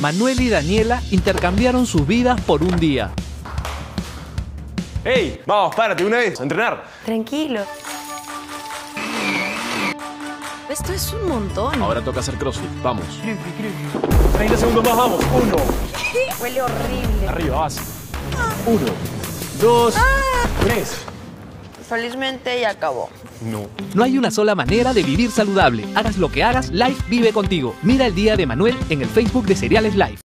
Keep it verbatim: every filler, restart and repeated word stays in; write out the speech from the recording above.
Manuel y Daniela intercambiaron sus vidas por un día. ¡Ey! Vamos, párate una vez, a entrenar. Tranquilo. Esto es un montón. Ahora toca hacer crossfit. Vamos. treinta segundos más, vamos. Uno. Huele horrible. Arriba, vas. Uno. Dos. Tres. Felizmente ya acabó. No. No hay una sola manera de vivir saludable. Hagas lo que hagas, Life vive contigo. Mira el día de Manuel en el Facebook de Cereales Life.